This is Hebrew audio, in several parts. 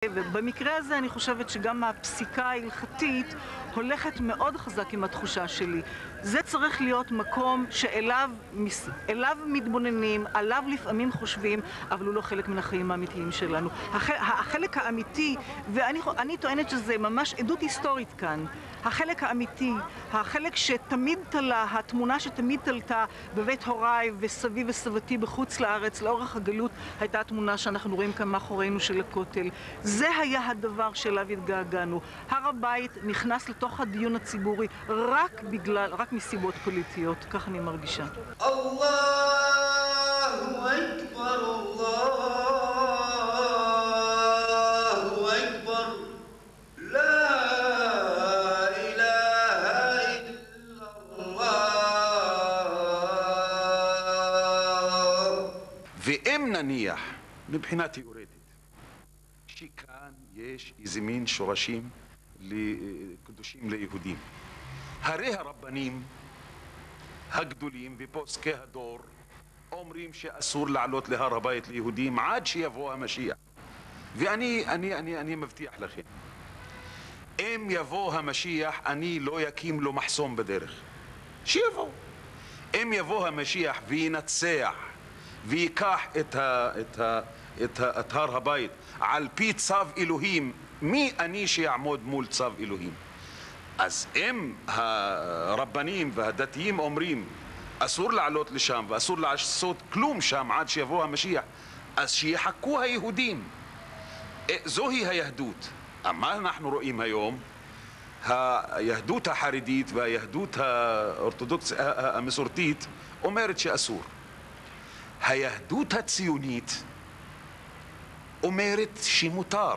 ובמקרה הזה אני חושבת שגם הפסיקה ההלכתית הולכת מאוד חזק עם התחושה שלי. זה צריך להיות מקום שאליו מתבוננים, עליו לפעמים חושבים, אבל הוא לא חלק מן החיים האמיתיים שלנו. החלק האמיתי, ואני טוענת שזה ממש עדות היסטורית כאן, החלק האמיתי, החלק שתמיד תלה, התמונה שתמיד תלתה בבית הוריי וסבי וסבתי בחוץ לארץ, לאורך הגלות, הייתה התמונה שאנחנו רואים כאן מאחורינו של הכותל. זה היה הדבר שאליו התגעגענו. הר הבית נכנס לתוך הדיון הציבורי רק מסיבות פוליטיות, כך אני מרגישה. אללהו אכבר, אללהו אכבר, לא אילה אילללlah. ואם נניח, מבחינה תיאורטית, שכאן יש איזה מין שורשים קדושים ליהודים. הרי הרבנים הגדולים ופוסקי הדור אומרים שאסור לעלות להר הבית ליהודים עד שיבוא המשיח. ואני מבטיח לכם, אם יבוא המשיח אני לא יקים לו מחסום בדרך. שיבוא. אם יבוא המשיח וינצח ויקח את הר הבית על פי צו אלוהים, מי אני שיעמוד מול צו אלוהים? אז אם הרבנים והדתיים אומרים אסור לעלות לשם ואסור לעשות כלום שם עד שיבוא המשיח, אז שיחכו היהודים. זוהי היהדות. מה אנחנו רואים היום? היהדות החרדית והיהדות האורתודוקסית המסורתית אומרת שאסור. היהדות הציונית אומרת שמותר.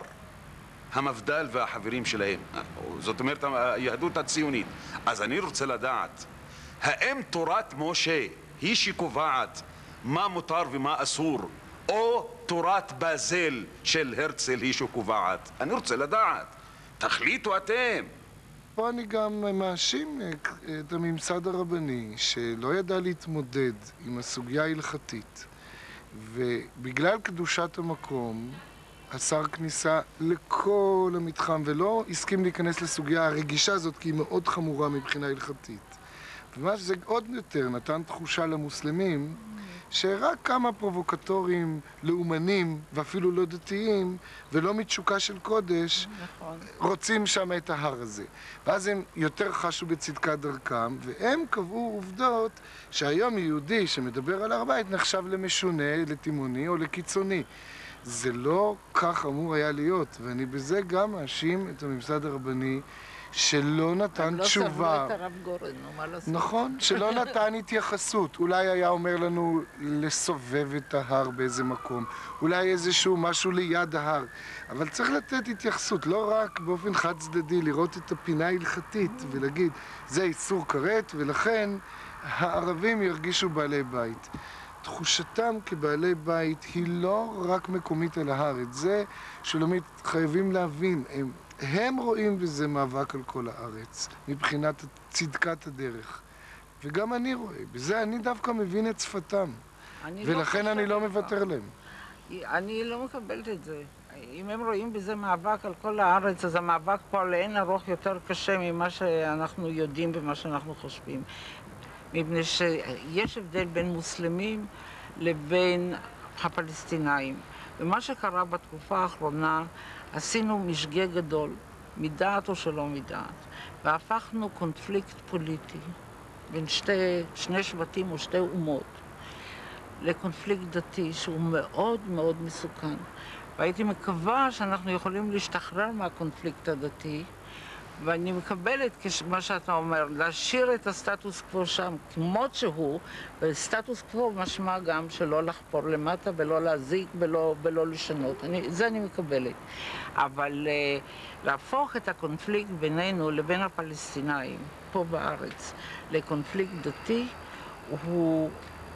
המפד"ל והחברים שלהם, זאת אומרת היהדות הציונית. אז אני רוצה לדעת, האם תורת משה היא שקובעת מה מותר ומה אסור, או תורת בזל של הרצל היא שקובעת? אני רוצה לדעת, תחליטו אתם. פה אני גם מאשים את הממסד הרבני שלא ידע להתמודד עם הסוגיה ההלכתית, ובגלל קדושת המקום אסר כניסה לכל המתחם ולא הסכים להיכנס לסוגיה הרגישה הזאת, כי היא מאוד חמורה מבחינה הלכתית. ומה שזה עוד יותר נתן תחושה למוסלמים שרק כמה פרובוקטורים לאומנים ואפילו לא דתיים ולא מתשוקה של קודש רוצים שם את ההר הזה. ואז הם יותר חשו בצדקת דרכם, והם קבעו עובדות שהיום יהודי שמדבר על הר הבית נחשב למשונה, לתימוני או לקיצוני. זה לא כך אמור היה להיות, ואני בזה גם מאשים את הממסד הרבני שלא נתן תשובה. לא סבלו את הרב גורן, מה לעשות? נכון, שלא נתן התייחסות. אולי היה אומר לנו לסובב את ההר באיזה מקום, אולי איזשהו משהו ליד ההר, אבל צריך לתת התייחסות, לא רק באופן חד צדדי, לראות את הפינה ההלכתית ולהגיד, זה איסור כרת, ולכן הערבים ירגישו בעלי בית. תחושתם כבעלי בית היא לא רק מקומית על ההר, את זה שולמית חייבים להבין, הם רואים בזה מאבק על כל הארץ, מבחינת צדקת הדרך. וגם אני רואה, בזה אני דווקא מבין את שפתם, ולכן אני לא מוותר להם. אני לא מקבלת את זה. אם הם רואים בזה מאבק על כל הארץ, אז המאבק פה לאין ארוך יותר קשה ממה שאנחנו יודעים ומה שאנחנו חושבים. מפני שיש הבדל בין מוסלמים לבין הפלסטינאים. ומה שקרה בתקופה האחרונה, עשינו משגה גדול, מדעת או שלא מדעת, והפכנו קונפליקט פוליטי בין שני שבטים או שתי אומות לקונפליקט דתי שהוא מאוד מאוד מסוכן. והייתי מקווה שאנחנו יכולים להשתחרר מהקונפליקט הדתי, ואני מקבלת מה שאתה אומר, להשאיר את הסטטוס קוו שם כמות שהוא, וסטטוס קוו משמע גם שלא לחפור למטה ולא להזיק ולא לשנות. זה אני מקבלת. אבל להפוך את הקונפליקט בינינו לבין הפלסטינאים פה בארץ לקונפליקט דתי, הוא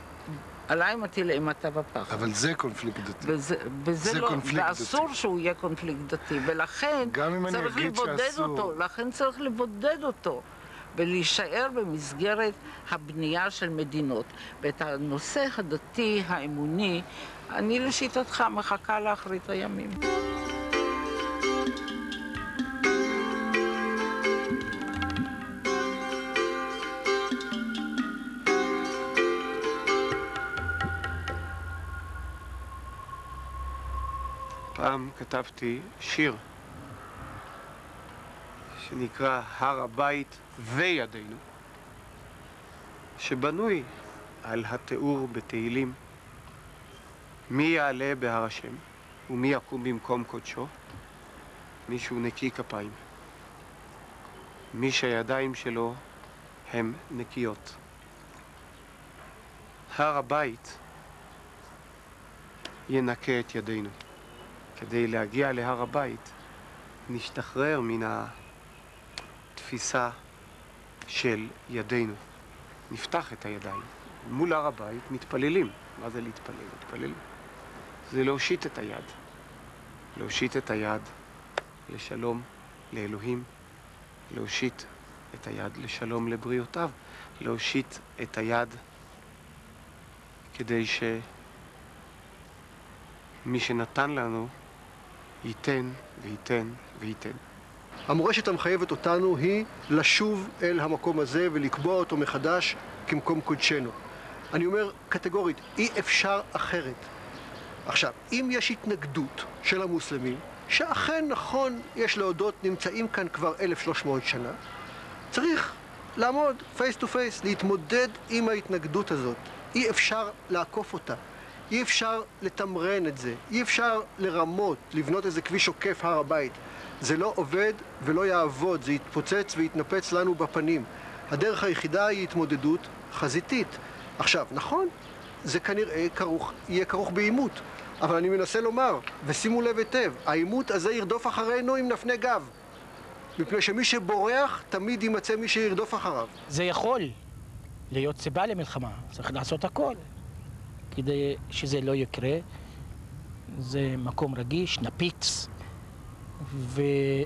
עליי מטיל אימתה ופחד. אבל זה קונפליקט דתי. זה לא, ואסור שהוא יהיה קונפליקט דתי, ולכן צריך לבודד אותו, לכן צריך לבודד אותו, ולהישאר במסגרת הבנייה של מדינות. ואת הנושא הדתי, האמוני, אני לשיטתך מחכה לאחרית הימים. פעם כתבתי שיר שנקרא הר הבית וידינו, שבנוי על התיאור בתהילים מי יעלה בהר השם ומי יקום במקום קודשו, מישהו נקי כפיים, מי שהידיים שלו הם נקיות. הר הבית ינקה את ידינו. כדי להגיע להר הבית נשתחרר מן התפיסה של ידינו. נפתח את הידיים. מול הר הבית מתפללים. מה זה להתפלל? להתפלל זה להושיט את היד. להושיט את היד לשלום לאלוהים. להושיט את היד לשלום לבריאותיו. להושיט את היד כדי שמי שנתן לנו ייתן וייתן וייתן. המורשת המחייבת אותנו היא לשוב אל המקום הזה ולקבוע אותו מחדש כמקום קודשנו. אני אומר קטגורית, אי אפשר אחרת. עכשיו, אם יש התנגדות של המוסלמים, שאכן נכון, יש להודות, נמצאים כאן כבר 1300 שנה, צריך לעמוד פייס טו פייס, להתמודד עם ההתנגדות הזאת. אי אפשר לעקוף אותה. אי אפשר לתמרן את זה. אי אפשר לרמות, לבנות איזה כביש עוקף הר הבית. זה לא עובד ולא יעבוד, זה יתפוצץ ויתנפץ לנו בפנים. הדרך היחידה היא התמודדות חזיתית. עכשיו, נכון, זה כנראה יהיה כרוך בעימות, אבל אני מנסה לומר, ושימו לב היטב, העימות הזה ירדוף אחרינו עם נפני גב. מפני שמי שבורח, תמיד יימצא מי שירדוף אחריו. זה יכול להיות סיבה למלחמה, צריך לעשות הכל כדי שזה לא יקרה. זה מקום רגיש, נפיץ, ויש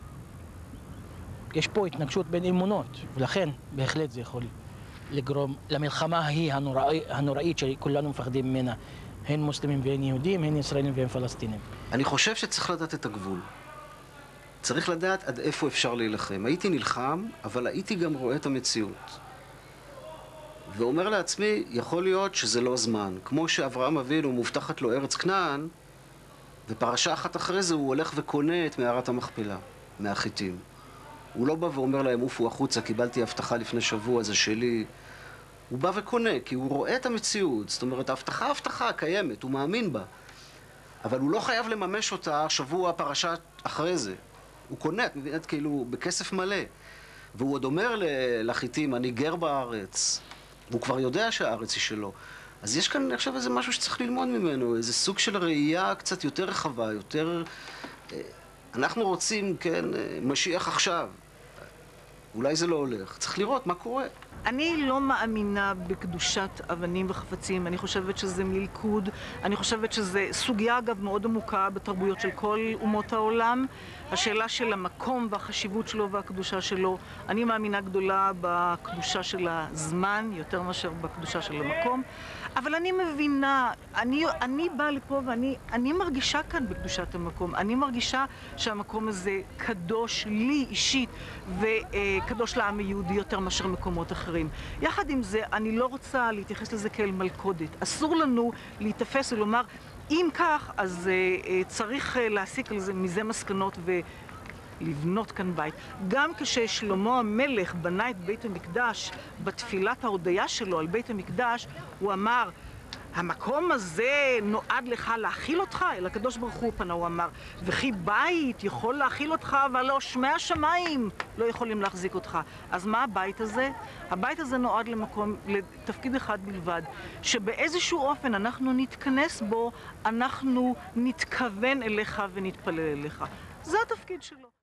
פה התנגשות בין אמונות, ולכן בהחלט זה יכול לגרום למלחמה ההיא הנוראית שכולנו מפחדים ממנה, הן מוסלמים והן יהודים, הן ישראלים והן פלסטינים. אני חושב שצריך לדעת את הגבול. צריך לדעת עד איפה אפשר להילחם. הייתי נלחם, אבל הייתי גם רואה את המציאות. ואומר לעצמי, יכול להיות שזה לא זמן. כמו שאברהם אבינו מובטחת לו ארץ כנען, ופרשה אחת אחרי זה הוא הולך וקונה את מערת המכפלה, מהחיתים. הוא לא בא ואומר להם, עופו החוצה, קיבלתי הבטחה לפני שבוע, זה שלי. הוא בא וקונה, כי הוא רואה את המציאות. זאת אומרת, ההבטחה קיימת, הוא מאמין בה. אבל הוא לא חייב לממש אותה שבוע פרשה אחרי זה. הוא קונה, את מבינת, כאילו, בכסף מלא. והוא עוד אומר לחיתים, אני גר בארץ. והוא כבר יודע שהארץ היא שלו. אז יש כאן עכשיו איזה משהו שצריך ללמוד ממנו, איזה סוג של ראייה קצת יותר רחבה, יותר... אנחנו רוצים, כן, משיח עכשיו. אולי זה לא הולך. צריך לראות מה קורה. אני לא מאמינה בקדושת אבנים וחפצים. אני חושבת שזה מלכוד. אני חושבת שזה סוגיה, אגב, מאוד עמוקה בתרבויות של כל אומות העולם. השאלה של המקום והחשיבות שלו והקדושה שלו. אני מאמינה גדולה בקדושה של הזמן, יותר מאשר בקדושה של המקום. אבל אני מבינה, אני באה לפה ואני מרגישה כאן בקדושת המקום. אני מרגישה שהמקום הזה קדוש לי אישית וקדוש לעם היהודי יותר מאשר מקומות אחרים. יחד עם זה, אני לא רוצה להתייחס לזה כאל מלכודת. אסור לנו להתאפס ולומר, אם כך, אז צריך להסיק מזה מסקנות ולבנות כאן בית. גם כששלמה המלך בנה את בית המקדש, בתפילת ההודיה שלו על בית המקדש, הוא אמר, המקום הזה נועד לך להכיל אותך, אל הקדוש ברוך הוא פנה, הוא אמר, וכי בית יכול להכיל אותך, אבל לא שמי השמיים לא יכולים להחזיק אותך. אז מה הבית הזה? הבית הזה נועד לתפקיד אחד בלבד, שבאיזשהו אופן אנחנו נתכנס בו, אנחנו נתכוון אליך ונתפלל אליך. זה התפקיד שלו.